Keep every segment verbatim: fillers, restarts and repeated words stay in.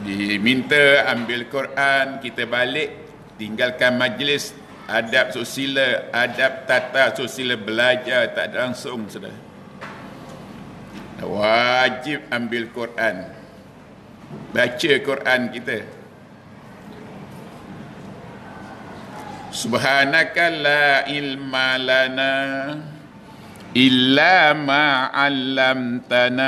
diminta ambil Quran, kita balik, tinggalkan majlis, adab susila, adab tata susila, belajar tak langsung, saudara. Wajib ambil Quran, baca Quran kita. Subhanaka la ilma lana illa ma 'allamtana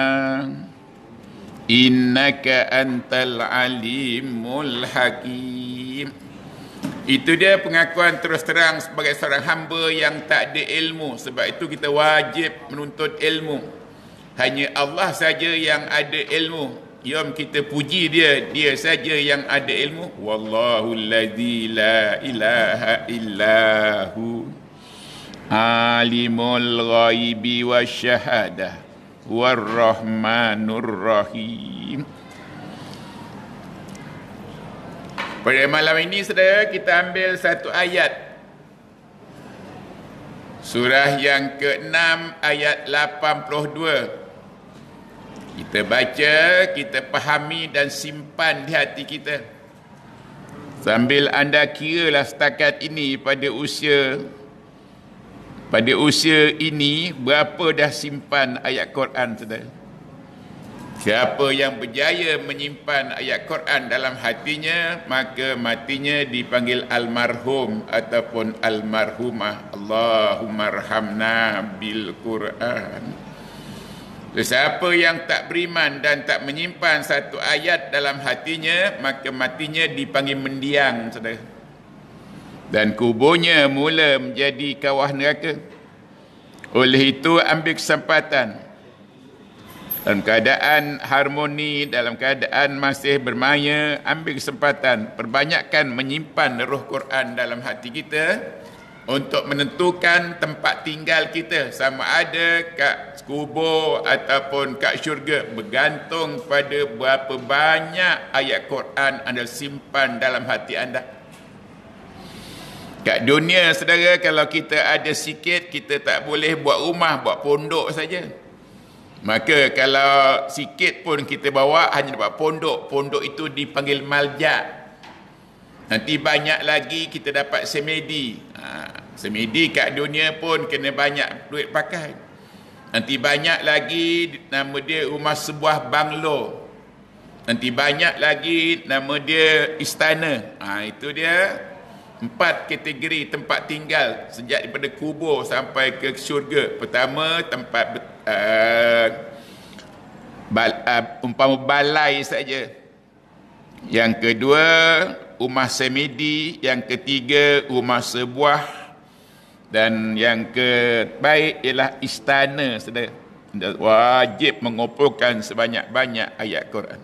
innaka antal alimul hakim. Itu dia pengakuan terus terang sebagai seorang hamba yang tak ada ilmu. Sebab itu kita wajib menuntut ilmu. Hanya Allah saja yang ada ilmu. Jom kita puji dia, dia saja yang ada ilmu. Wallahu alladzi la ilaha illahu alimul ghaibi wasyahadah warrahmanur rahim. Pada malam ini, saudara, kita ambil satu ayat. Surah yang keenam ayat lapan puluh dua. Kita baca, kita fahami dan simpan di hati kita. Sambil anda kiralah setakat ini pada usia pada usia ini berapa dah simpan ayat Quran, saudara. Siapa yang berjaya menyimpan ayat Quran dalam hatinya, maka matinya dipanggil almarhum ataupun almarhumah. Allahumma arhamna bil Quran. Siapa yang tak beriman dan tak menyimpan satu ayat dalam hatinya, maka matinya dipanggil mendiang, saudara. Dan kuburnya mula menjadi kawah neraka. Oleh itu, ambil kesempatan dalam keadaan harmoni, dalam keadaan masih bermaya, ambil kesempatan, perbanyakkan menyimpan roh Quran dalam hati kita untuk menentukan tempat tinggal kita, sama ada kat kubur ataupun kat syurga, bergantung pada berapa banyak ayat Quran anda simpan dalam hati anda. Kat dunia, saudara, kalau kita ada sikit, kita tak boleh buat rumah, buat pondok saja. Maka kalau sikit pun kita bawa, hanya buat pondok, pondok itu dipanggil malja. Nanti banyak lagi kita dapat semedi. Ha, semedi kat dunia pun kena banyak duit pakai. Nanti banyak lagi, nama dia rumah sebuah banglo. Nanti banyak lagi, nama dia istana. Ha, itu dia empat kategori tempat tinggal sejak daripada kubur sampai ke syurga. Pertama, tempat uh, bal, uh, umpama balai saja. Yang kedua, rumah semedi. Yang ketiga, rumah sebuah. Dan yang kebaik ialah istana, saudara. Wajib mengumpulkan sebanyak-banyak ayat Quran.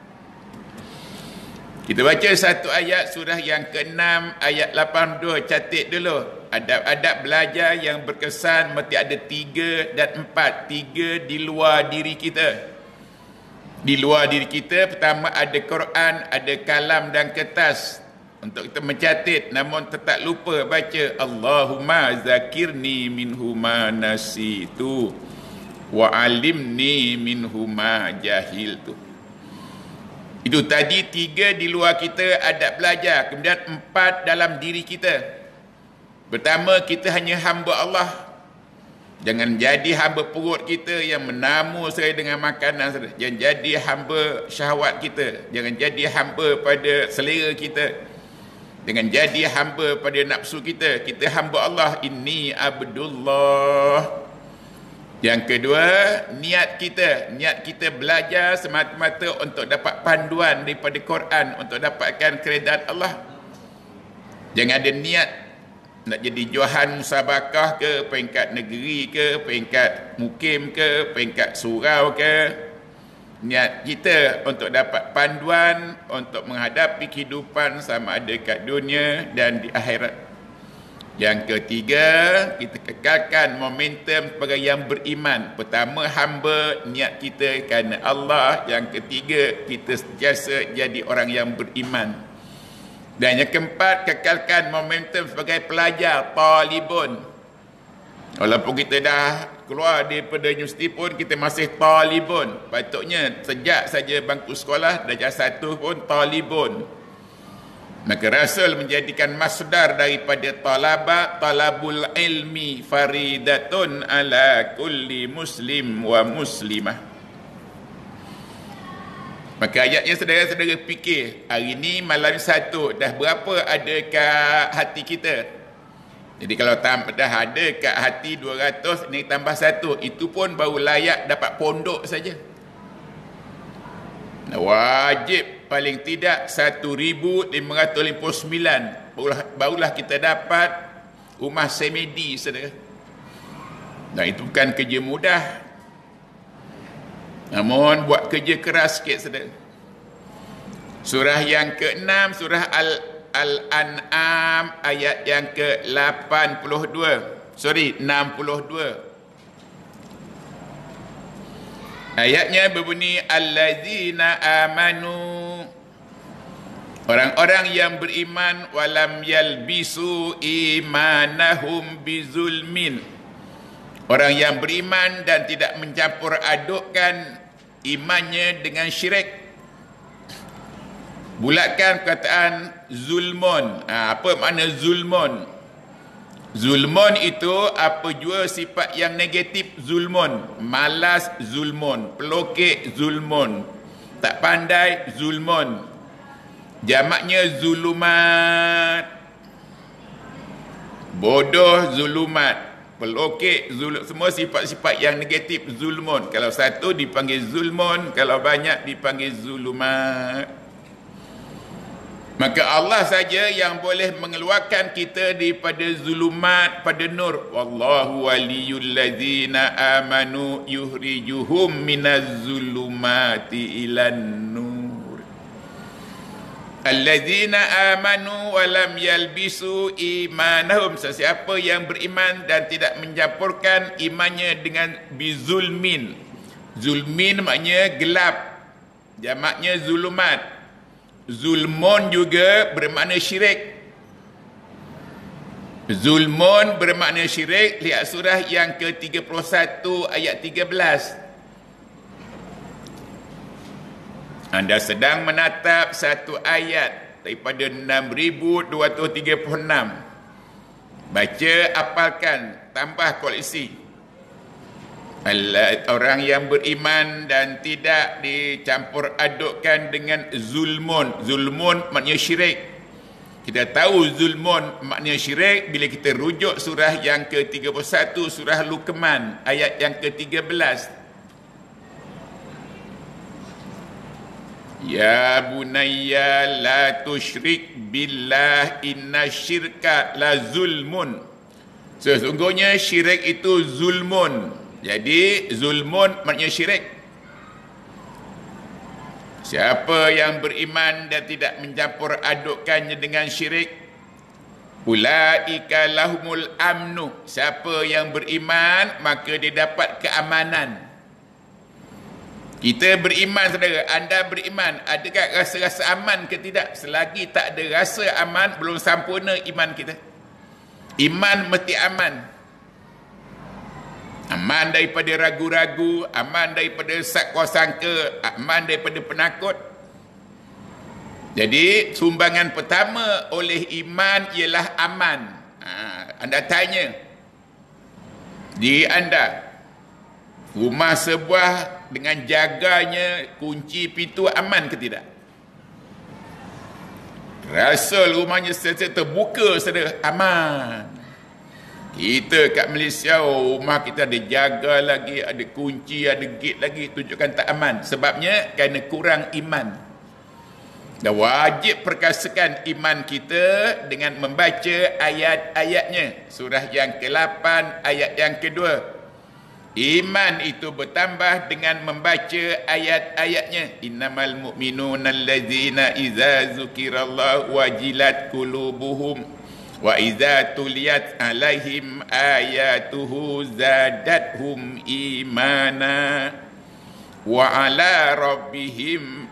Kita baca satu ayat surah yang keenam ayat lapan puluh dua. Catat dulu. Adab-adab belajar yang berkesan mesti ada tiga dan empat. Tiga di luar diri kita. Di luar diri kita, pertama ada Quran, ada kalam dan kertas untuk kita mencatat, namun tetap lupa baca. Allahumma zakirni minhuma nasitu wa alimni minhuma jahiltu. Itu tadi tiga di luar kita, adab belajar. Kemudian empat dalam diri kita. Pertama, kita hanya hamba Allah. Jangan jadi hamba perut kita yang menamu saya dengan makanan. Jangan jadi hamba syahwat kita. Jangan jadi hamba pada selera kita. Jangan jadi hamba pada nafsu kita. Kita hamba Allah. Inni abdullah. Yang kedua, niat kita. Niat kita belajar semata-mata untuk dapat panduan daripada Quran, untuk dapatkan keredaan Allah. Jangan ada niat nak jadi johan musabakah ke, peringkat negeri ke, peringkat mukim ke, peringkat surau ke. Niat kita untuk dapat panduan untuk menghadapi kehidupan sama ada kat dunia dan di akhirat. Yang ketiga, kita kekalkan momentum sebagai yang beriman. Pertama, hamba, niat kita kerana Allah. Yang ketiga, kita sentiasa jadi orang yang beriman. Dan yang keempat, kekalkan momentum sebagai pelajar, talibun. Walaupun kita dah keluar daripada universiti pun, kita masih talibun. Patutnya sejak saja bangku sekolah darjah satu pun talibun. Maka Rasul menjadikan masdar daripada talaba, talabul ilmi faridatun ala kulli muslim wa muslimah. Maka ayatnya saudara-saudara fikir, hari ni malam satu, dah berapa ada kat hati kita? Jadi kalau tambah, dah ada kat hati dua ratus, ni tambah satu, itu pun baru layak dapat pondok saja. Wajib paling tidak seribu lima ratus lima puluh sembilan, barulah, barulah kita dapat rumah semedi, saudara. Dan itu bukan kerja mudah, namun buat kerja keras sikit, saudara. Surah yang keenam, surah Al Al-An'am, ayat yang ke lapan puluh dua, sorry, enam puluh dua. Ayatnya berbunyi, allazina amanu, orang-orang yang beriman, walam yalbisu imanahum bizulmin, orang yang beriman dan tidak mencampur adukkan imannya dengan syirik. Bulatkan perkataan zulmun. Ha, apa makna zulmun? Zulmun itu apa jua sifat yang negatif zulmun. Malas zulmun, pelokek zulmun, tak pandai zulmun. Jamaknya zulumat, bodoh zulumat, pelokek zulum, semua sifat-sifat yang negatif zulmun. Kalau satu dipanggil zulmun, kalau banyak dipanggil zulumat. Maka Allah saja yang boleh mengeluarkan kita daripada zulumat pada nur. Wallahu waliyul ladzina amanu yuhrijuhum minaz zulumati ilan nur. Alladzina amanu wa lam yalbisu imanahum, sesiapa yang beriman dan tidak mencampurkan imannya dengan bizulmin. Zulmin maknanya gelap, jamaknya zulumat. Zulmun juga bermakna syirik. Zulmun bermakna syirik. Lihat surah yang ke tiga puluh satu ayat tiga belas. Anda sedang menatap satu ayat daripada enam ribu dua ratus tiga puluh enam. Baca, apalkan, tambah koleksi. Orang yang beriman dan tidak dicampur adukkan dengan zulmun. Zulmun maknanya syirik. Kita tahu zulmun maknanya syirik bila kita rujuk surah yang ke tiga puluh satu, surah Luqman, ayat yang ke tiga belas. Ya bunayya la tusyrik billah inna syirka la zulmun. Sesungguhnya syirik itu zulmun. Jadi zulmun maknanya syirik. Siapa yang beriman dan tidak mencampur adukkannya dengan syirik, ulaika lahumul amnu, siapa yang beriman maka dia dapat keamanan. Kita beriman, saudara, anda beriman, adakah rasa-rasa aman ke tidak? Selagi tak ada rasa aman, belum sempurna iman kita. Iman mesti aman. Aman daripada ragu-ragu, aman daripada sakwa sangka, aman daripada penakut. Jadi sumbangan pertama oleh iman ialah aman. Ha, anda tanya diri anda, rumah sebuah dengan jaganya kunci pintu aman ke tidak? Rasul rumahnya sentiasa terbuka, saudara, aman. Kita kat Malaysia, oh, rumah kita ada jaga lagi, ada kunci, ada gate lagi, tunjukkan tak aman. Sebabnya kerana kurang iman. Dan wajib perkasakan iman kita dengan membaca ayat-ayatnya. Surah yang ke lapan, ayat yang kedua. Iman itu bertambah dengan membaca ayat-ayatnya. Innamal mu'minuna allazina iza zukirallahu wajilat qulubuhum wa idza tuliyat alaihim ayatuhu zadathum imana wa ala rabbihim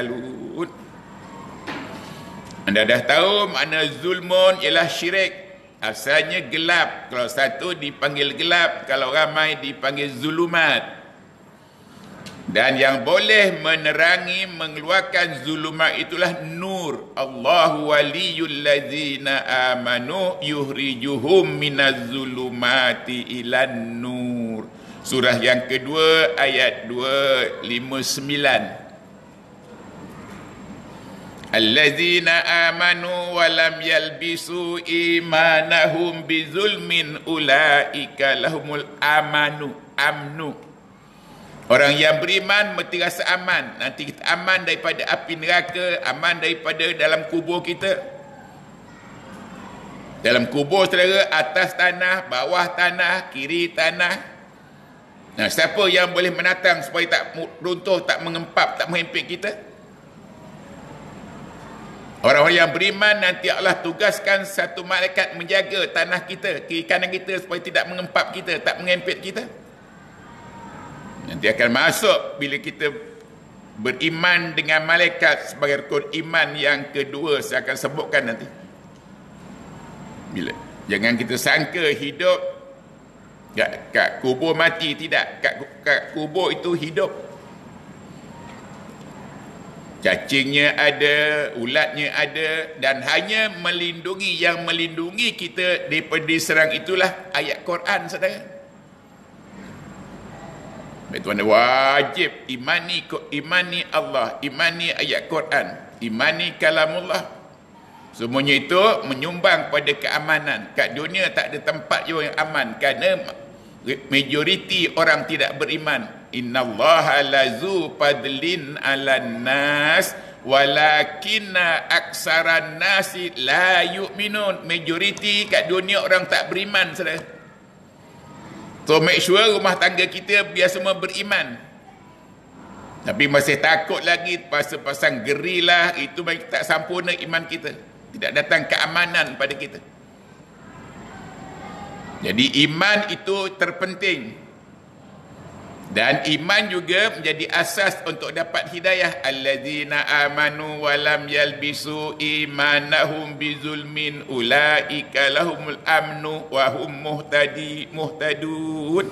yatawakkalun. Anda dah tahu makna zulmun ialah syirik. Asalnya gelap. Kalau satu dipanggil gelap, kalau ramai dipanggil zulumat. Dan yang boleh menerangi, mengeluarkan zulumat itulah nur. Allahu waliyul ladzina amanu yuhrijuhum minaz zulumati ilan nur. Surah yang kedua ayat dua ratus lima puluh sembilan. Alladzina amanu wa lam yalbisu imanahum bizulmin ulaika lahumul amanu amnu. Orang yang beriman mesti rasa aman. Nanti kita aman daripada api neraka, aman daripada dalam kubur kita. Dalam kubur saudara, atas tanah, bawah tanah, kiri tanah. Nah, siapa yang boleh menatang supaya tak runtuh, tak mengempap, tak menghempit kita? Orang-orang yang beriman nanti Allah tugaskan satu malaikat menjaga tanah kita, kiri kanan kita supaya tidak mengempap kita, tak menghempit kita. Nanti akan masuk bila kita beriman dengan malaikat sebagai rukun iman yang kedua saya akan sebutkan nanti. Bila jangan kita sangka hidup kat, kat kubur mati, tidak. Kat, kat kubur itu hidup. Cacingnya ada, ulatnya ada, dan hanya melindungi, yang melindungi kita daripada diserang itulah ayat Quran, saudara. Itu anda wajib imani, imani Allah, imani ayat Quran, imani kalamullah. Semuanya itu menyumbang pada keamanan. Kat dunia tak ada tempat yang aman, kerana majoriti orang tidak beriman. Innallaha lazu fadlin 'alan nas walakinna aksaran nasi la yu'minun. Majoriti kat dunia orang tak beriman, saudara. So make sure rumah tangga kita biar semua beriman. Tapi masih takut lagi, pasang-pasang gerilah, itu bagi tak sempurna iman kita. Tidak datang keamanan pada kita. Jadi iman itu terpenting. Dan iman juga menjadi asas untuk dapat hidayah. Alladzina amanu wa lam yalbisu imanahum bizulmin ulaika lahumul amnu wa hum muhtadi muhtadun.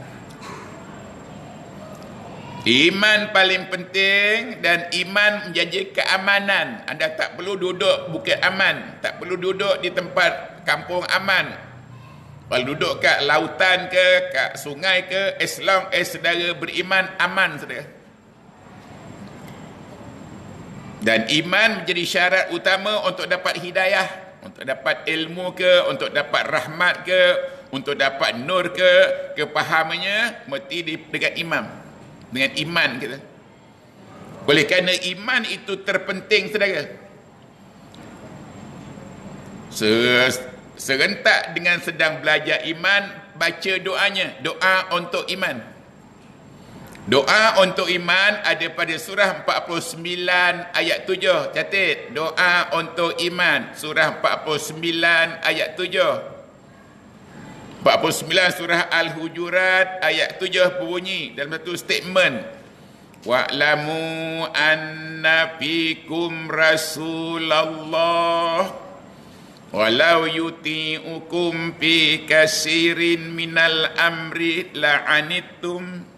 Iman paling penting, dan iman menjadi keamanan. Anda tak perlu duduk bukit aman, tak perlu duduk di tempat kampung aman. Kalau duduk kat lautan ke, kat sungai ke, as long as saudara beriman, aman saudara. Dan iman menjadi syarat utama untuk dapat hidayah, untuk dapat ilmu ke, untuk dapat rahmat ke, untuk dapat nur ke, kepahamannya mesti dengan imam, dengan iman kita. Oleh kerana iman itu terpenting saudara. Ses Serentak dengan sedang belajar iman, baca doanya, doa untuk iman. Doa untuk iman ada pada surah empat puluh sembilan ayat tujuh. Catat, doa untuk iman, surah empat puluh sembilan ayat tujuh. empat puluh sembilan surah Al-Hujurat ayat tujuh berbunyi dalam satu statement. Wa'lamu anna fikum Rasulullah walau yuti'ukum fi kasirin minal amri la'anittum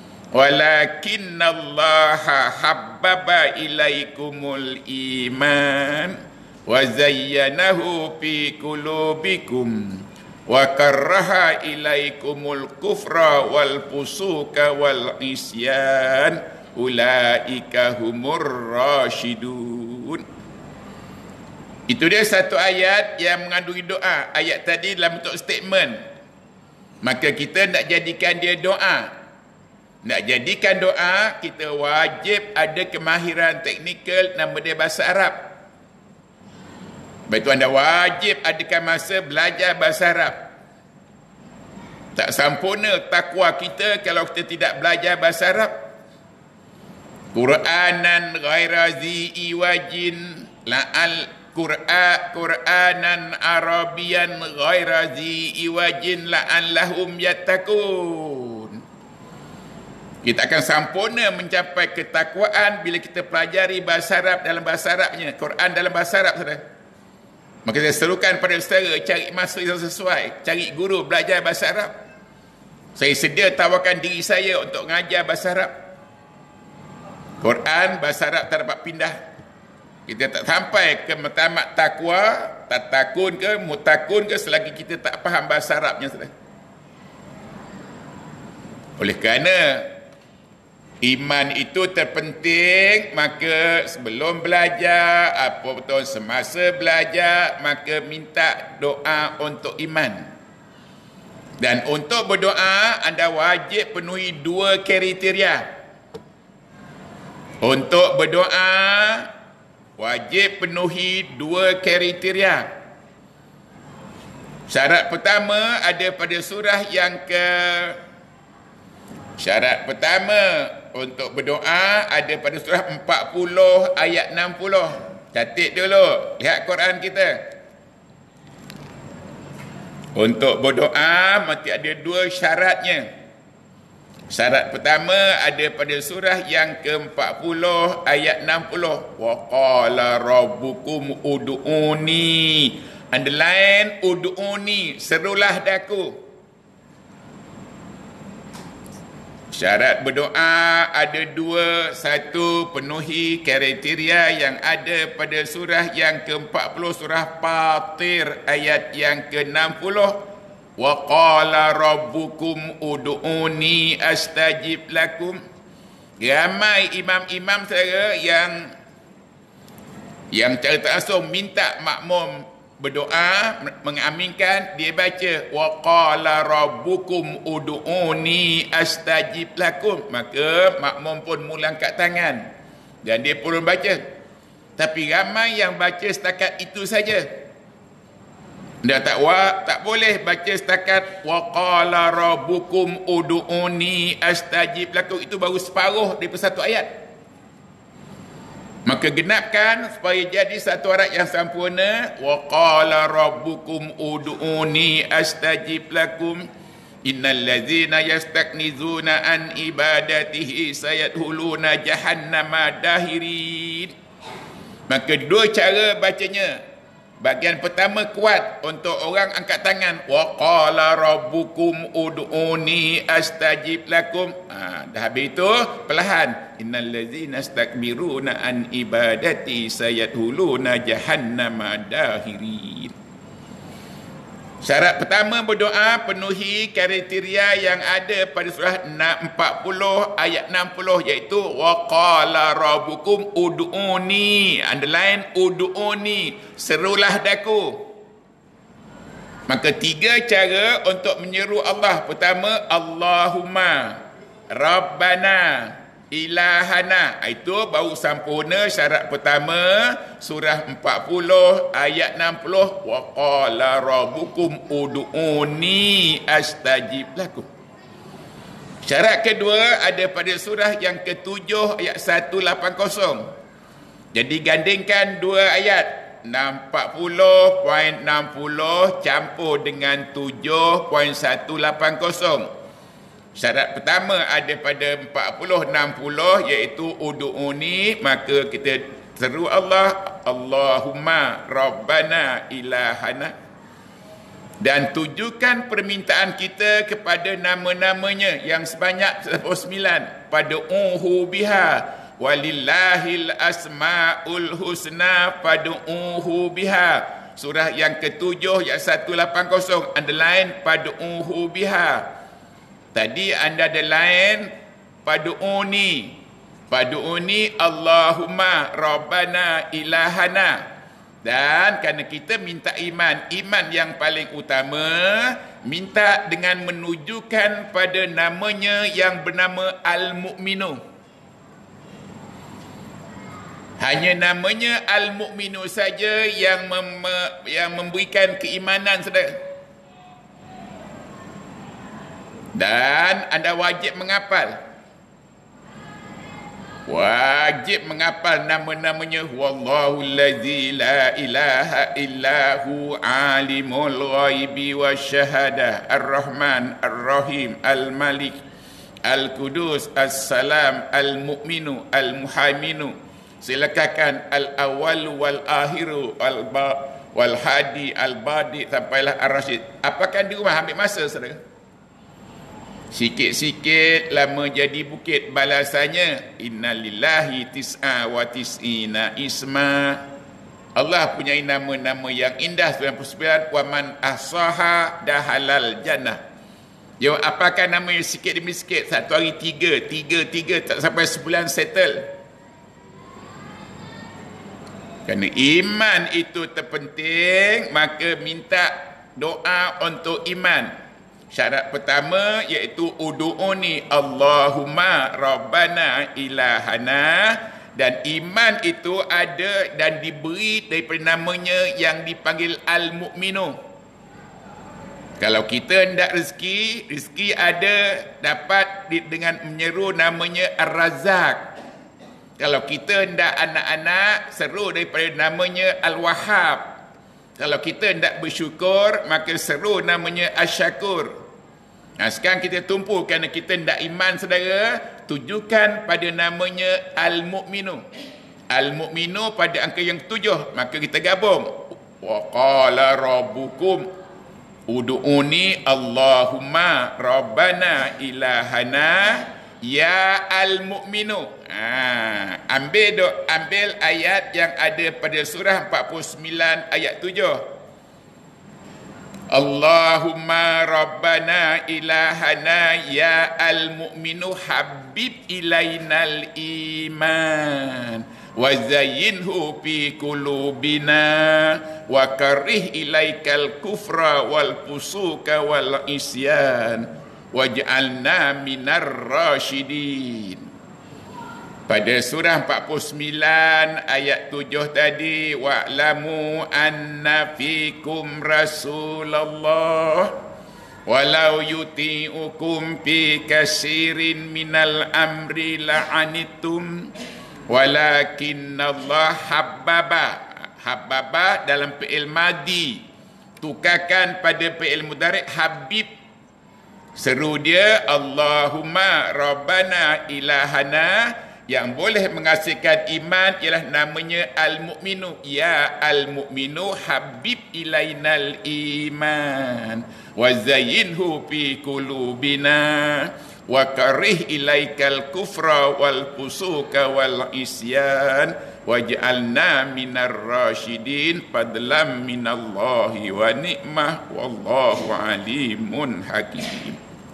walakinnallaha habbaba ilaikumul iman wa zayyanahu fi qulubikum wa karraha ilaikumul kufra wal fusuka wal isyan ulaika humur rasyidun. Itu dia satu ayat yang mengandungi doa. Ayat tadi dalam bentuk statement. Maka kita nak jadikan dia doa. Nak jadikan doa, kita wajib ada kemahiran teknikal, nama dia bahasa Arab. Baik itu anda wajib adakan masa belajar bahasa Arab. Tak sempurna takwa kita kalau kita tidak belajar bahasa Arab. Qur'anan ghaira zi iwajin la'al Qur'an Qur'anan Arabian ghaira zi iwajin la'allahum yattaqun. Kita akan sempurna mencapai ketakwaan bila kita pelajari bahasa Arab dalam bahasa Arabnya, Quran dalam bahasa Arab saudara. Maka saya serukan pada saudara cari masa yang sesuai, cari guru belajar bahasa Arab. Saya sedia tawarkan diri saya untuk mengajar bahasa Arab. Quran bahasa Arab tak dapat pindah. Kita tak sampai ke tamat takwa, tak takun ke, mutakun ke selagi kita tak faham bahasa Arabnya sudah. Oleh kerana iman itu terpenting, maka sebelum belajar, apa betul semasa belajar, maka minta doa untuk iman. Dan untuk berdoa, anda wajib penuhi dua kriteria. Untuk berdoa, wajib penuhi dua kriteria. Syarat pertama ada pada surah yang ke Syarat pertama untuk berdoa ada pada surah empat puluh ayat enam puluh. Catat dulu, lihat Quran kita. Untuk berdoa mesti ada dua syaratnya. Syarat pertama ada pada surah yang ke empat puluh ayat enam puluh. Wa qala rabbukum ud'uni. Underline ud'uni, serulah daku. Syarat berdoa ada dua. Satu, penuhi kriteria yang ada pada surah yang ke empat puluh, surah Fatir ayat yang ke enam puluh. Wa qala rabbukum ud'uni astajib lakum. Ramai imam-imam saya yang yang cara tak langsung minta makmum berdoa, mengaminkan, dia baca wa qala rabbukum ud'uni astajib lakum, maka makmum pun mula angkat tangan dan dia pun baca. Tapi ramai yang baca setakat itu saja. Dia tak wa, tak boleh baca setakat wa qala rabbukum ud'uni astajib lakum, itu baru separuh daripada satu ayat. Maka genapkan supaya jadi satu ayat yang sempurna. Wa qala rabbukum ud'uni astajib lakum innal ladzina yastaknizuna an ibadatihi sayadkhuluna jahannama dahirin. Maka dua cara bacanya. Bahagian pertama kuat untuk orang angkat tangan. Wa qala rabbukum ud'uni astajib lakum. Ha, dah habis itu perlahan. Innal ladzina astakbiruna an ibadati sayadkhuluna jahannama dahirin. Syarat pertama berdoa penuhi kriteria yang ada pada surah empat puluh ayat enam puluh, iaitu wa qala rabbukum ud'uni. Underline ud'uni, serulah daku. Maka tiga cara untuk menyeru Allah. Pertama, Allahumma Rabbana Ilahana. Itu baru sempurna syarat pertama surah empat puluh ayat enam puluh. Wa qala rabbukum ud'uni astajib lakum. Syarat kedua ada pada surah yang ketujuh ayat seratus lapan puluh. Jadi gandingkan dua ayat. empat puluh enam puluh campur dengan tujuh seratus lapan puluh. Syarat pertama ada pada empat puluh enam puluh iaitu ud'uni, maka kita seru Allah Allahumma Rabbana Ilahana, dan tujukan permintaan kita kepada nama-namanya yang sebanyak tiga puluh sembilan. Pad'uhu biha walillahil asmaul husna pad'uhu biha. Surah yang ketujuh ayat seratus lapan puluh, underline pad'uhu biha. Tadi anda ada lain pad'uni. Pad'uni Allahumma Rabbana Ilahana. Dan kerana kita minta iman, iman yang paling utama, minta dengan menunjukkan pada namanya yang bernama Al-Mu'minu. Hanya namanya Al-Mu'minu saja yang mem yang memberikan keimanan, saudara. Dan anda wajib menghafal. Wajib menghafal nama-namanya. Wallahu allazi la ilaha illahu alimul ghaibi wasyahadah ar-Rahman ar-Rahim al-Malik al-Qudus as-Salam al-Mu'minu al-Muhaiminu. Silakan al-awwal wal akhiru al-ba wal hadi al badi sampailah ar-rasyid. Apakah di rumah ambil masa saudara? Sikit-sikit lama jadi bukit balasannya. Innalillahi tis'a wa tis'ina isma. Allah punya nama-nama yang indah sembilan puluh sembilan. Wa man ahsaha dahalal jannah. Ya, apakah nama yang sikit demi sikit? Satu hari tiga, tiga, tiga, tak sampai sebulan settle. Kerana iman itu terpenting, maka minta doa untuk iman. Syarat pertama iaitu udu'uni Allahumma Rabbana ilahana, dan iman itu ada dan diberi daripada namanya yang dipanggil Al-Mu'minu. Kalau kita hendak rezeki, rezeki ada dapat dengan menyeru namanya Ar-Razak. Kalau kita hendak anak-anak, seru daripada namanya Al-Wahhab. Kalau kita hendak bersyukur, maka seru namanya Asyakur. Nah, sekarang kita tumpu kerana kita hendak iman saudara, tujukan pada namanya Al-Mu'minu. Al-Mu'minu pada angka yang ketujuh, maka kita gabung. Wa qala rabbukum ud'uni Allahumma Rabbana ilahana ya Al-Mu'minu. Ha, ambil do, ambil ayat yang ada pada surah empat puluh sembilan ayat tujuh. Allahumma Rabbana ilahana ya Al-Mu'minu habib ilainal iman wa zayyinhu fi qulubina wa karih ilaikal kufra wal fusuka wal isyan waj'alna minar rasyidin. Pada surah empat puluh sembilan ayat tujuh tadi, wa'lamu anna fikum Rasulullah walau yuti'ukum fi kasirin minal amri la'anitum walakinna Allah habbaba. Habbaba dalam fi'il madi, tukarkan pada fi'il mudhari' habib. Seru dia Allahumma Rabbana ilahana. Yang boleh menghasilkan iman ialah namanya Al-Mu'minu. Ya Al-Mu'minu habib ilainal iman wa zayyinhu fi qulubina wa karih ilaikal kufra wal fusuka wal isyan waj'alna minar rasyidin fadlam minallahi wa ni'mah wallahu alimun hakim.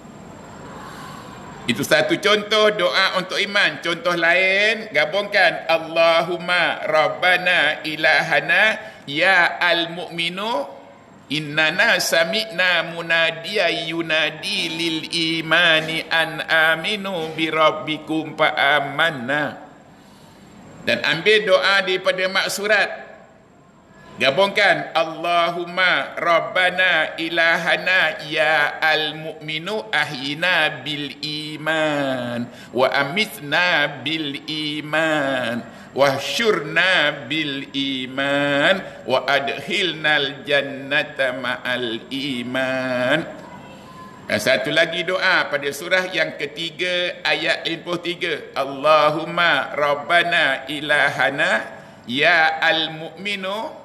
Itu satu contoh doa untuk iman. Contoh lain, gabungkan Allahumma Rabbana ilahana ya Al-Mu'minu innana sami'na munadiya yunadi lil imani an aminu bi rabbikum fa amanna. Dan ambil doa daripada maksurat. Gabungkan Allahumma Rabbana ilahana ya Al-Mu'minu ahyina bil iman wa amitna bil iman wa syurna bil iman wa adkhilnal jannata ma'al iman. Dan satu lagi doa pada surah yang ketiga ayat lima puluh tiga. Allahumma Rabbana ilahana ya Al-Mu'minu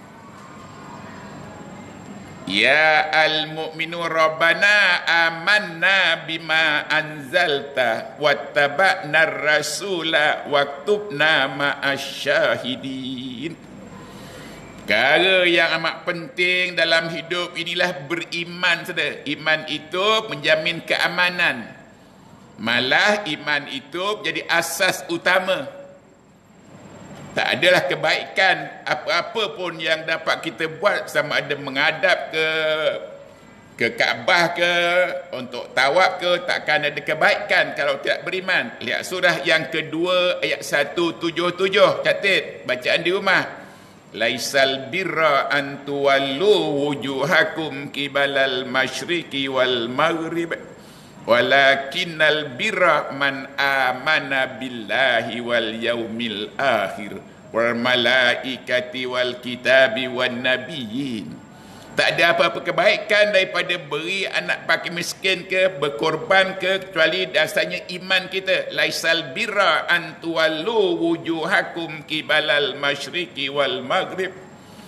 ya Al-Mu'minu Rabbana amanna bima anzalta wattaba'na ar-rasula waktubna ma'asyahidin. Perkara yang amat penting dalam hidup inilah beriman saudara. Iman itu menjamin keamanan. Malah iman itu jadi asas utama. Tak adalah kebaikan apa-apa pun yang dapat kita buat, sama ada menghadap ke ke Kaabah ke, untuk tawaf ke, takkan ada kebaikan kalau tidak beriman. Lihat surah yang kedua ayat seratus tujuh puluh tujuh. Catat bacaan di rumah. Laisal birra an tuwallu wujuhakum qibalal masyriqi wal maghrib walakinnal birra man amana billahi wal yaumil akhir wal malaikati wal kitabi wan nabiyyin. Tak ada apa-apa kebaikan daripada beri anak pakai miskin ke, berkorban ke, kecuali dasarnya iman kita. Laisal birra an tuwallu wujuhakum qibalal masyriqi wal maghrib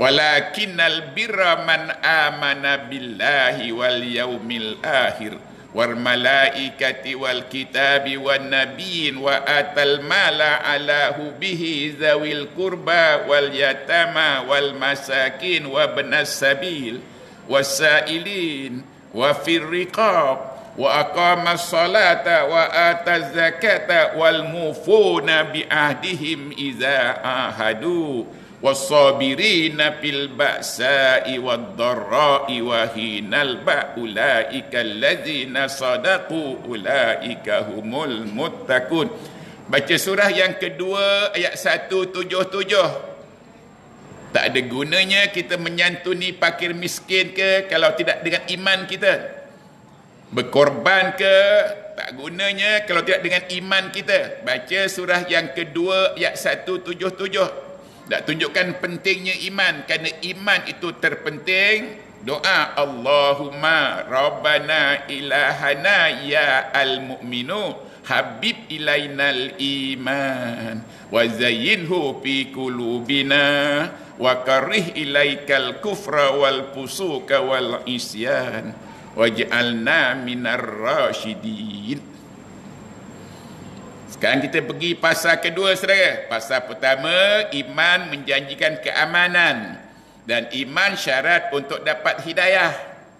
walakinnal birra man amana billahi wal yaumil akhir wal malaikati wal kitabi wan nabiyyin wa atal mala ala hubbihi zawil qurba wal yatama wal masakin wa ibnas sabil wasailin wa fir riqab wa aqama salata wa ata zakata wal mufuna bi ahdihim iza ahadu was-sabirina fil ba'sa'i wad-dharra'i wa hinal ba'ulaika allazina sadaqu ulaika humul muttaqun. Baca surah yang kedua ayat seratus tujuh puluh tujuh. Tak ada gunanya kita menyantuni fakir miskin ke kalau tidak dengan iman kita. Berkorban ke tak gunanya kalau tidak dengan iman kita. Baca surah yang kedua ayat seratus tujuh puluh tujuh. Tak tunjukkan pentingnya iman, kerana iman itu terpenting. Doa Allahumma Rabbana ilahana ya al-mu'minu habib ilainal iman wa zayyinhu fi qulubina wa karih ilaikal kufra wal fusuka wal isyan waj'alna minar rasyidin. Sekarang kita pergi pasal kedua, saudara. Pasal pertama, iman menjanjikan keamanan dan iman syarat untuk dapat hidayah.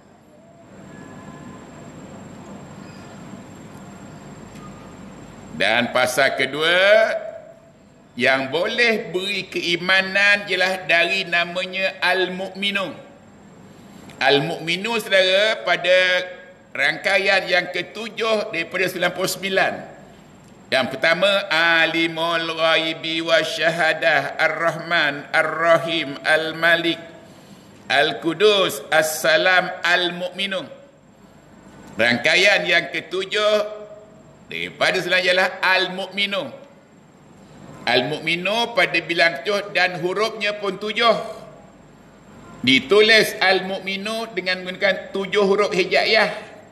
Dan pasal kedua, yang boleh beri keimanan ialah dari namanya Al-Mu'minu. Al-Mu'minu, saudara, pada rangkaian yang ketujuh daripada sembilan puluh sembilan. Yang pertama, Alimul Ghaibi wa Syahadah, Ar-Rahman, Ar-Rahim, Al-Malik, Al-Qudus, As-Salam, Al-Mu'minu. Rangkaian yang ketujuh daripada sembilan ialah Al-Mu'minu. Al-Mu'minu pada bilang tujuh dan hurufnya pun tujuh. Ditulis Al-Mu'minu dengan menggunakan tujuh huruf hijaiyah.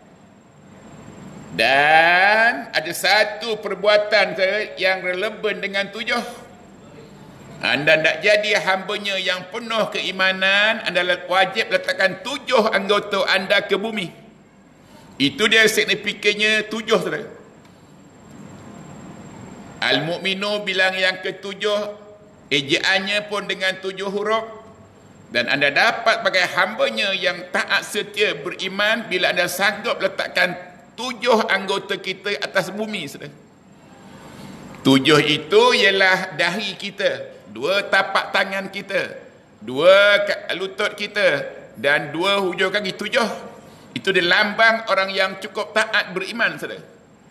Dan ada satu perbuatan yang relevan dengan tujuh. Anda nak jadi hambanya yang penuh keimanan, anda wajib letakkan tujuh anggota anda ke bumi. Itu dia signifikannya tujuh, saudara. Al-Mu'minu bilang yang ketujuh, ejaannya pun dengan tujuh huruf. Dan anda dapat sebagai hambanya yang taat setia beriman bila anda sanggup letakkan tujuh anggota kita atas bumi, saudara. Tujuh itu ialah dahi kita, dua tapak tangan kita, dua lutut kita, dan dua hujung kaki. Tujuh itu dia lambang orang yang cukup taat beriman, saudara.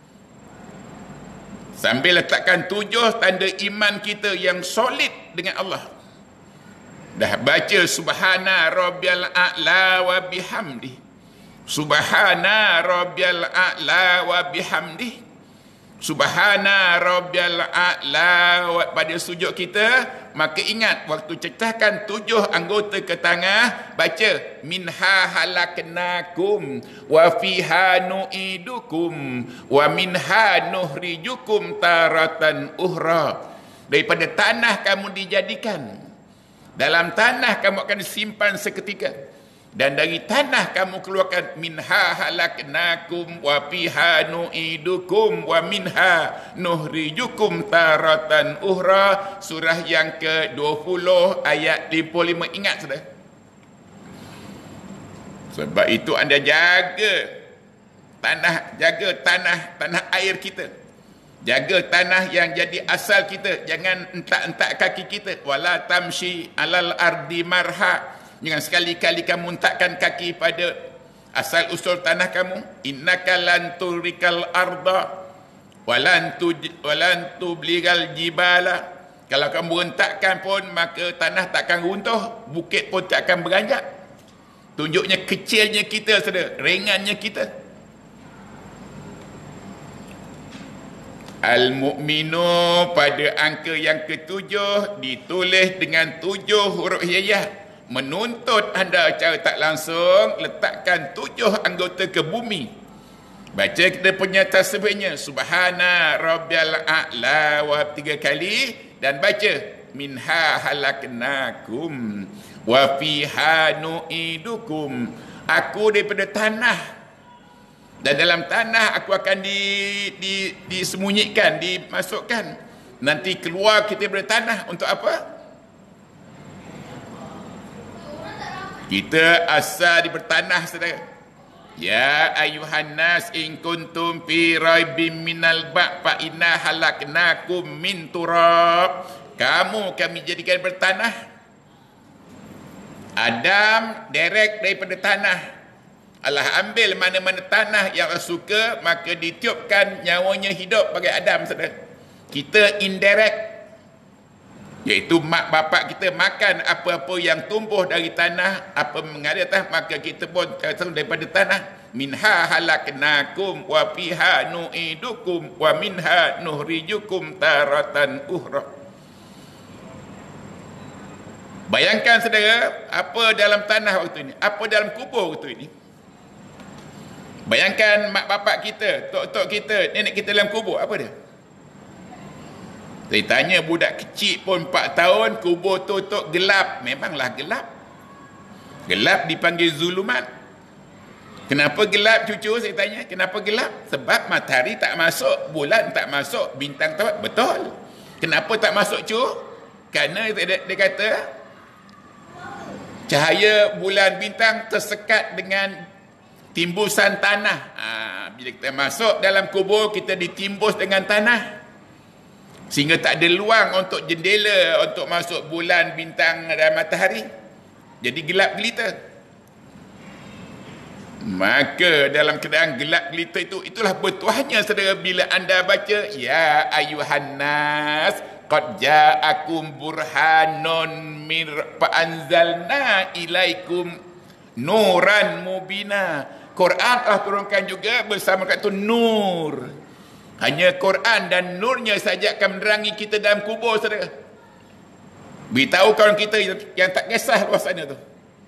Sambil letakkan tujuh tanda iman kita yang solid dengan Allah. Dah baca subhana rabbiyal a'la wa bihamdi, subhana rabbiyal a'la wa bihamdi, subhana rabbiyal a'la pada sujud kita. Maka ingat, waktu cecahkan tujuh anggota ke tangan, baca minha halaknakum wa fiha nu'idukum wa minha nuhrijukum taratan uhra. Daripada tanah kamu dijadikan, dalam tanah kamu akan simpan seketika, dan dari tanah kamu keluarkan. Minha halaknakum wa fiha nu'idukum wa minha nuhrijukum taratan uhra. Surah yang ke dua puluh ayat lima puluh lima. Ingat, sudah. Sebab itu anda jaga tanah, jaga tanah, tanah air kita. Jaga tanah yang jadi asal kita. Jangan entak-entak kaki kita. Wala tamshi alal ardi marha. Jangan sekali-kali kamu entakkan kaki pada asal usul tanah kamu. Innaka lan turikal arda walan tu walan tubligal jibala. Kalau kamu rentakkan pun, maka tanah takkan runtuh, bukit pun tak akan beranjak. Tunjuknya kecilnya kita, saudara, ringannya kita. Al-Mu'minu pada angka yang ketujuh ditulis dengan tujuh huruf hijaiyah, menuntut anda secara tak langsung letakkan tujuh anggota ke bumi. Baca kita punya tasbihnya, subhana rabbiyal a'la wa tiga kali, dan baca minha halaknakum wa fiha nu'idukum, aku daripada tanah, dan dalam tanah aku akan di, di, disembunyikan, dimasukkan. Nanti keluar kita daripada tanah untuk apa? Kita asal daripada tanah, saudara. Ya ayuhan nas in kuntum fi raibim minal ba' fa inna halaknakum min turab. Kamu kami jadikan bertanah. Adam direct daripada tanah. Allah ambil mana-mana tanah yang Allah suka, maka ditiupkan nyawanya hidup bagi Adam, saudara. Kita indirect, iaitu mak bapak kita makan apa-apa yang tumbuh dari tanah, apa mengalir atas, maka kita pun daripada tanah. Minha halaknakum wa fiha nu'idukum wa minha nuhrijukum taratan ukhra. Bayangkan saudara, apa dalam tanah waktu ini, apa dalam kubur waktu ini. Bayangkan mak bapak kita, tok-tok kita, nenek kita dalam kubur, apa dia? Saya tanya budak kecil pun empat tahun, kubur tu tok gelap. Memanglah gelap. Gelap dipanggil zulumat. Kenapa gelap cucu? Saya tanya, kenapa gelap? Sebab matahari tak masuk, bulan tak masuk, bintang tak. Betul. Kenapa tak masuk cu? Kerana dia, dia kata cahaya bulan bintang tersekat dengan timbusan tanah. Ha, bila kita masuk dalam kubur, kita ditimbus dengan tanah. Sehingga tak ada luang untuk jendela untuk masuk bulan, bintang dan matahari. Jadi gelap gelita. Maka dalam keadaan gelap gelita itu, itulah bertuahnya saudara bila anda baca ya ayuhan nas qad ja'akum burhanun mir fa'anzalna ilaikum nuran mubina. Quran telah turunkan juga bersama kata nur. Hanya Quran dan nurnya saja akan menerangi kita dalam kubur, saudara. Beritahu kawan kita yang tak kisah luar sana tu.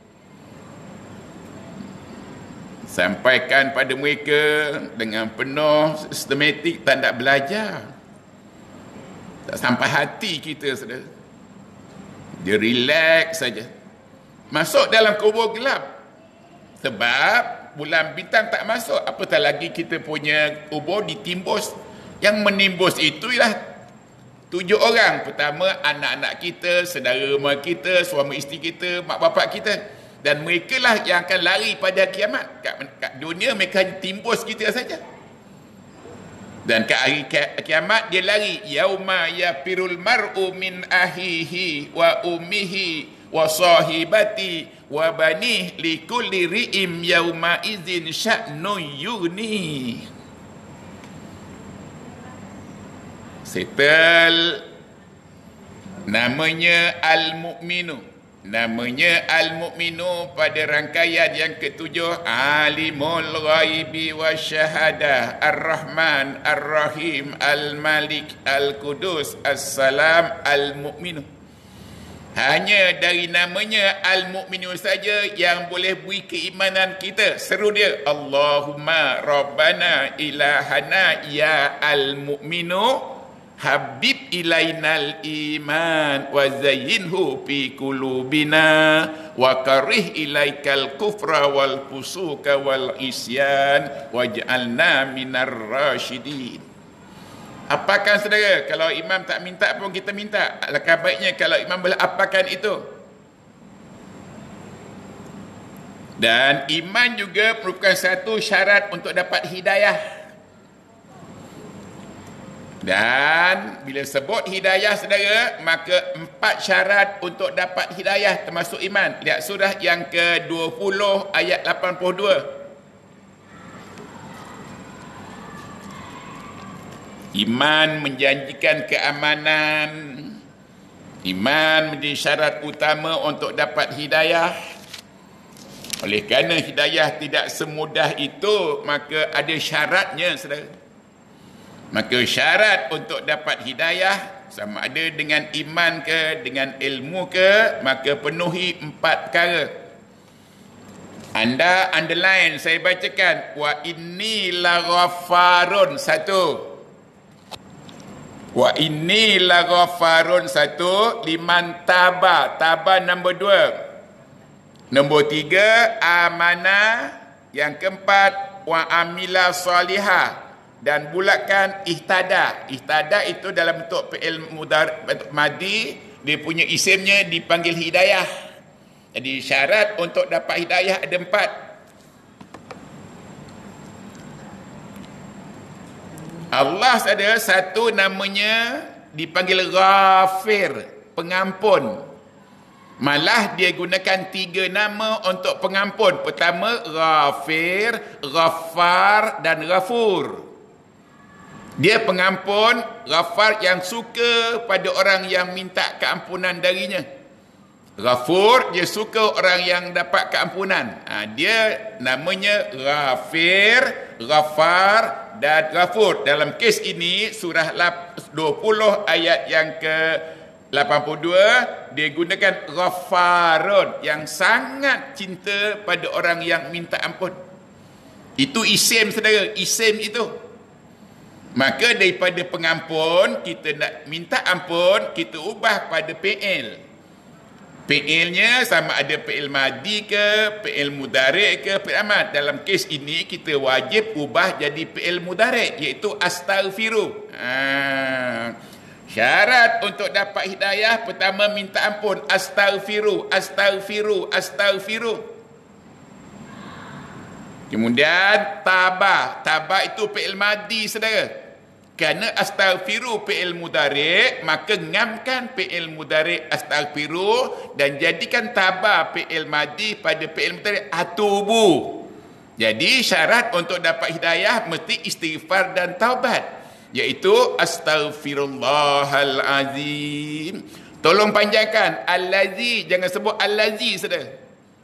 Sampaikan pada mereka dengan penuh sistematik, tak nak belajar. Tak sampai hati kita, saudara. Dia relax saja. Masuk dalam kubur gelap. Sebab bulan bintang tak masuk, apatah lagi kita punya kubur ditimbus. Yang menimbus itu ialah tujuh orang. Pertama, anak-anak kita, saudara mara kita, suami isteri kita, mak bapak kita. Dan mereka lah yang akan lari pada kiamat. Kat, kat dunia mereka hanya timbus kita saja. Dan kat hari kiamat dia lari. Yauma yafirul mar'u min ahihi wa ummihi wa sahibati wa banih likulli ri'im yauma izin sya'nu yughni. Settle. Namanya Al-Mu'minu. Namanya Al-Mu'minu pada rangkaian yang ketujuh. Alimul ghaibi wa syahadah, Ar-Rahman, Ar-Rahim, Al-Malik, Al-Qudus, As-Salam, Al-Mu'minu. Hanya dari namanya Al-Mu'minu saja yang boleh beri keimanan kita. Seru dia, Allahumma Rabbana ilahana ya Al-Mu'minu habib ilainal iman wa zayyinhu fi qulubina wa karih ilaikal kufra wal fusuka wal isyan waj'alna minar rasyidin. Apakan saudara? Kalau imam tak minta pun kita minta. Alangkah baiknya kalau imam boleh apakan itu. Dan iman juga merupakan satu syarat untuk dapat hidayah. Dan bila sebut hidayah saudara, maka empat syarat untuk dapat hidayah termasuk iman. Lihat surah yang ke dua puluh ayat lapan puluh dua. Iman menjanjikan keamanan. Iman menjadi syarat utama untuk dapat hidayah. Oleh kerana hidayah tidak semudah itu, maka ada syaratnya saudara. Maka syarat untuk dapat hidayah, sama ada dengan iman ke, dengan ilmu ke, maka penuhi empat perkara. Anda underline, saya bacakan. Wa inni laghaffarun, satu. Wa inni laghaffarun, satu. Liman taba, taba nombor dua. Nombor tiga, amanah. Yang keempat, wa amila salihah. Dan bulatkan ihtada. Ihtada itu dalam bentuk fi'il mudhari' madi, dia punya isimnya dipanggil hidayah. Jadi syarat untuk dapat hidayah ada empat. Allah ada satu namanya dipanggil Ghafir, pengampun. Malah dia gunakan tiga nama untuk pengampun. Pertama, Ghafir, Ghaffar dan Ghafur. Dia pengampun, Ghaffar yang suka pada orang yang minta keampunan darinya. Ghafur, dia suka orang yang dapat keampunan. Ha, dia namanya Ghafir, Ghaffar dan Ghafur. Dalam kes ini, surah dua puluh ayat yang ke lapan puluh dua, dia gunakan Ghaffarun, yang sangat cinta pada orang yang minta ampun. Itu isim, saudara, isim itu. Maka daripada pengampun, kita nak minta ampun, kita ubah pada fi'il. Fi'ilnya sama ada fi'il madi ke, fi'il mudhari' ke, fi'il amad. Dalam kes ini, kita wajib ubah jadi fi'il mudhari', iaitu astaghfiru. Ha. Syarat untuk dapat hidayah, pertama minta ampun. Astaghfiru, astaghfiru, astaghfiru. Kemudian, tabah. Tabah itu fi'il madi, saudara. Kerana astaghfiru fi'il mudhari', maka ngamkan fi'il mudhari' astaghfiru dan jadikan tabah fi'il madi pada fi'il mudhari' atubu. Jadi syarat untuk dapat hidayah mesti istighfar dan taubat, iaitu astaghfirullahalazim. Tolong panjangkan allazi, jangan sebut allazi saudara.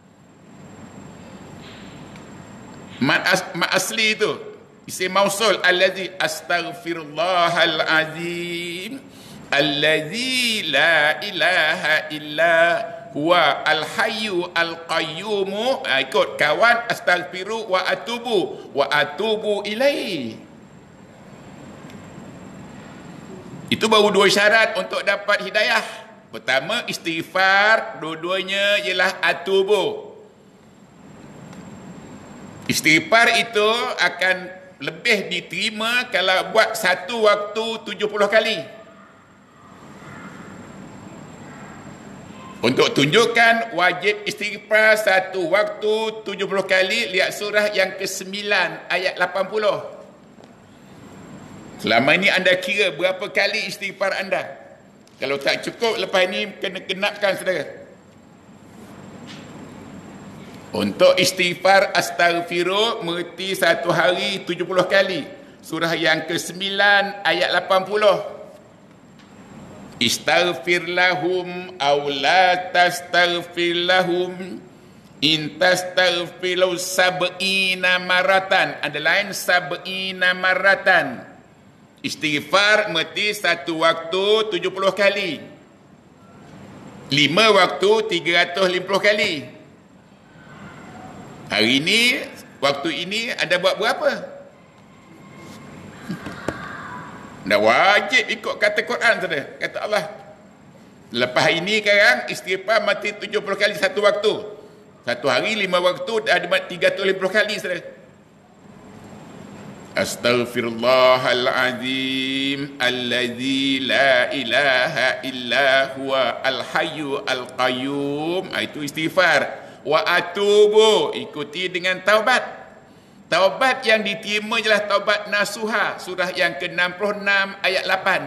Mat, as, mat asli itu isim mausul, allazi, astaghfirullahalazim allazi la ilaha illa huwa al-hayyu al-qayyumu. Ha, ikut kawan, astaghfiru wa atubu wa atubu ilaihi. Itu baru dua syarat untuk dapat hidayah. Pertama istighfar, dua-duanya ialah atubu. Istighfar itu akan lebih diterima kalau buat satu waktu tujuh puluh kali. Untuk tunjukkan wajib istighfar satu waktu tujuh puluh kali, lihat surah yang ke sembilan ayat lapan puluh. Selama ini anda kira berapa kali istighfar anda? Kalau tak cukup, lepas ini kena kenapkan saudara. Untuk istighfar astaghfiru merti satu hari tujuh puluh kali. Surah yang ke sembilan ayat lapan puluh. Istaghfir lahum aw la tastaghfir lahum in tastaghfiru sab'ina maratan. Ada lain sab'ina maratan. Istighfar merti satu waktu tujuh puluh kali. Lima waktu tiga ratus lima puluh kali. Hari ini, waktu ini anda buat berapa? Dah wajib ikut kata Quran saudara, kata Allah. Lepas ini sekarang istighfar mati tujuh puluh kali satu waktu. Satu hari lima waktu ada tiga ratus lima puluh kali saudara. Astaghfirullahalazim allazi la ilaha illa huwa al-hayyu al-qayyum. Itu istighfar. Wa atubu, ikuti dengan taubat. Taubat yang diterima ialah taubat nasuha, surah yang ke enam puluh enam ayat lapan.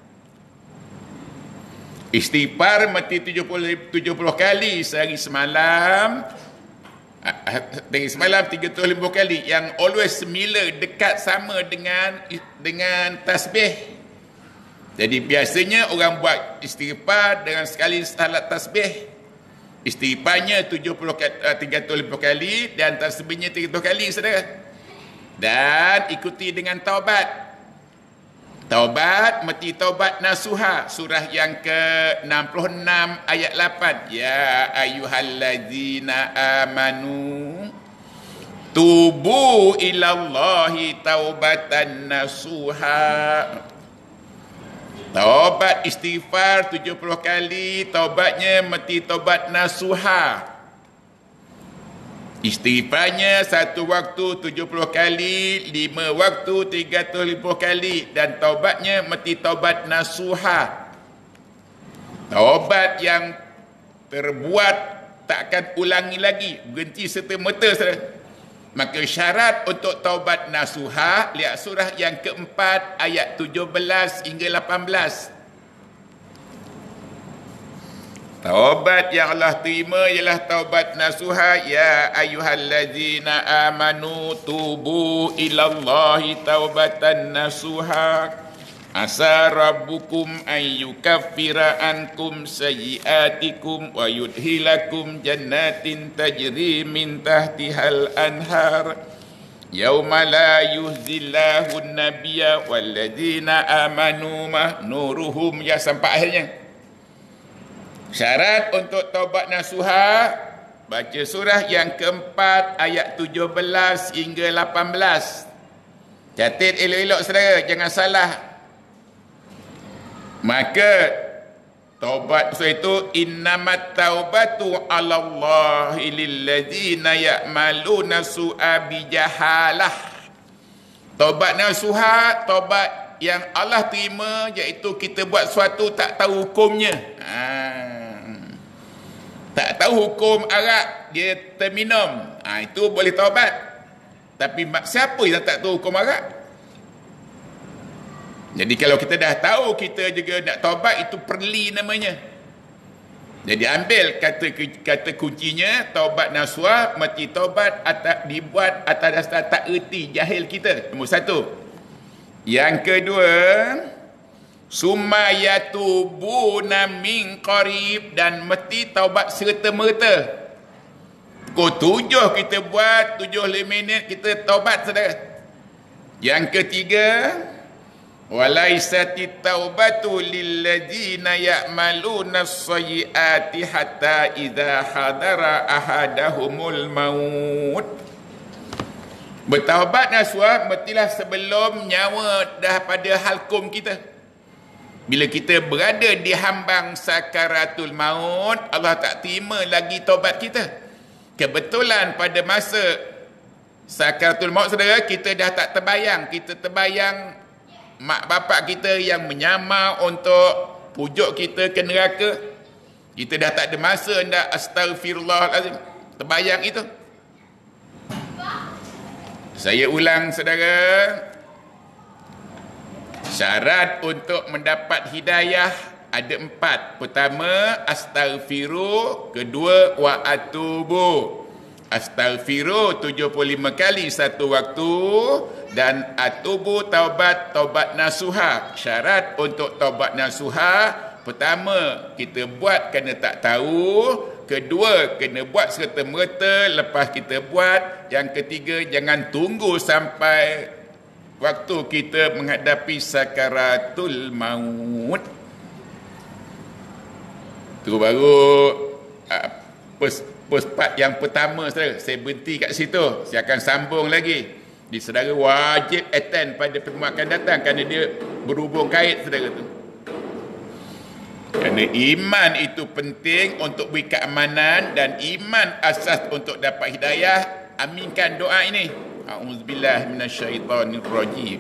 Istighfar mati tujuh puluh, tujuh puluh kali sehari semalam. Dari semalam tiga ratus lima puluh kali, yang always semila dekat sama dengan dengan tasbih. Jadi biasanya orang buat istighfar dengan sekali salat tasbih. Istighfarnya tujuh puluh, tiga ratus lima puluh kali dan tasbihnya tiga ratus kali saudara. Dan ikuti dengan taubat. Taubat mesti taubat nasuha, surah yang ke enam puluh enam ayat lapan. Ya ayyuhallazina amanu tubu ilallahi taubatan nasuha. Taubat istighfar tujuh puluh kali, taubatnya mesti taubat nasuha. Istighfarnya satu waktu tujuh puluh kali, lima waktu tiga ratus lima puluh kali, dan taubatnya mesti taubat nasuha. Taubat yang terbuat tak akan ulangi lagi, berhenti serta-merta saudara. Maka syarat untuk taubat nasuha, lihat surah yang keempat ayat tujuh belas hingga lapan belas. Taubat yang Allah terima ialah taubat nasuha. Ya ayyuhallazina amanu tubu ilallahi taubatan nasuha. Asa rabbukum an yukaffira ankum sayyiatikum wa yudhilakum jannatin tajri min tahtihal anhar. Yauma la yuhzillahu an-nabiyya walladzina amanu ma nuruhum, ya sampai akhirnya. Syarat untuk taubat nasuha, baca surah yang keempat ayat tujuh belas hingga lapan belas. Catat elok-elok saudara, jangan salah. Maka taubat surah itu, innamat taubatu 'alallahi lilladzina ya'maluna su'a bijahalah. Taubat nasuha, taubat yang Allah terima, iaitu kita buat sesuatu tak tahu hukumnya. Ha. Tak tahu hukum arak, dia terminum. Ha, itu boleh taubat. Tapi siapa yang tak tahu hukum arak? Jadi kalau kita dah tahu, kita juga nak taubat, itu perli namanya. Jadi ambil kata kata kuncinya, taubat nasuha, mesti taubat atas, dibuat atas dasar tak erti, jahil kita. Nombor satu. Yang kedua, summa yatubuna min qarib, dan mesti taubat serta-merta. Pukul tujuh kita buat, tujuh minit kita taubat saudara. Yang ketiga, walaisatit taubatu lilladzina ya'maluna as-sayyiati hatta idza hadara ahadahumul maut. Bertaubat nasuha mestilah sebelum nyawa dah pada halkum kita. Bila kita berada di hambang sakaratul maut, Allah tak terima lagi taubat kita. Kebetulan pada masa sakaratul maut saudara, kita dah tak terbayang. Kita terbayang mak bapak kita yang menyamar untuk pujuk kita ke neraka. Kita dah tak ada masa nak astaghfirullahalazim. Terbayang itu. Saya ulang saudara, syarat untuk mendapat hidayah ada empat. Pertama, astaghfiru. Kedua, wa atubu. Astaghfiru tujuh puluh lima kali satu waktu, dan atubu taubat, taubat nasuha. Syarat untuk taubat nasuha, pertama, kita buat kerana tak tahu. Kedua, kena buat serta-merta lepas kita buat. Yang ketiga, jangan tunggu sampai waktu kita menghadapi sakaratul maut. Itu baru uh, pers, perspat yang pertama saudara. Saya berhenti kat situ. Saya akan sambung lagi. Di saudara wajib attend pada pertemuan akan datang, kerana dia berhubung kait saudara tu. Kerana iman itu penting untuk beri keamanan, dan iman asas untuk dapat hidayah. Aminkan doa ini. A'udzubillahi minasyaitonirrajim.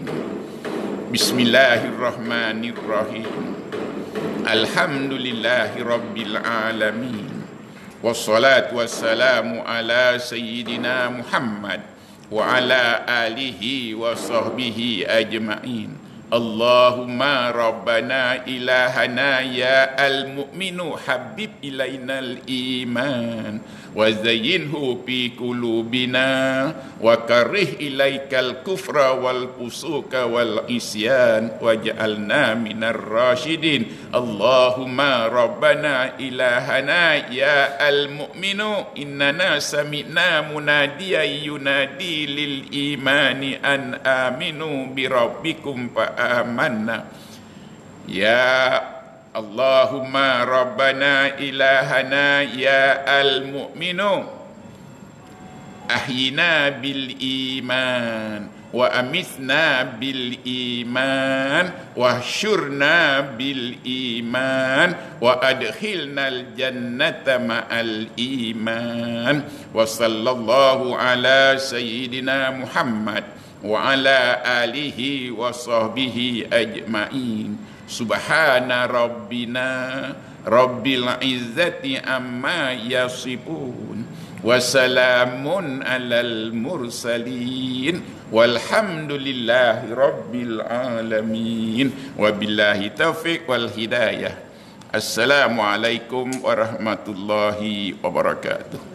Bismillahirrahmanirrahim. Alhamdulillahi rabbil alamin. Wassalatu wassalamu ala sayyidina Muhammad wa ala alihi wa sahbihi ajma'in. Allahumma rabbana ilahana ya al-mu'minu habib ilainal iman wa zayyinhu fi qulubina wa karih ilaikal kufra wal fusuka wal isyan waj'alna minar rasyidin. Allahumma rabbana ilahana ya al-mu'minu innana sami'na munadiyan yunadi lil imani an aminu bi rabbikum fa amanna. Ya Allahumma rabbana ilahana ya al-mu'minu ahyina bil iman wa amitna bil iman wa syurna bil iman wa adkhilnal jannata ma'al iman wa sallallahu ala sayyidina Muhammad wa ala alihi wa sahbihi ajma'in. Subhana rabbina rabbil izzati amma yasifun wa salamun alal mursalin walhamdulillahi rabbil alamin wabillahi taufiq wal hidayah. Assalamualaikum warahmatullahi wabarakatuh.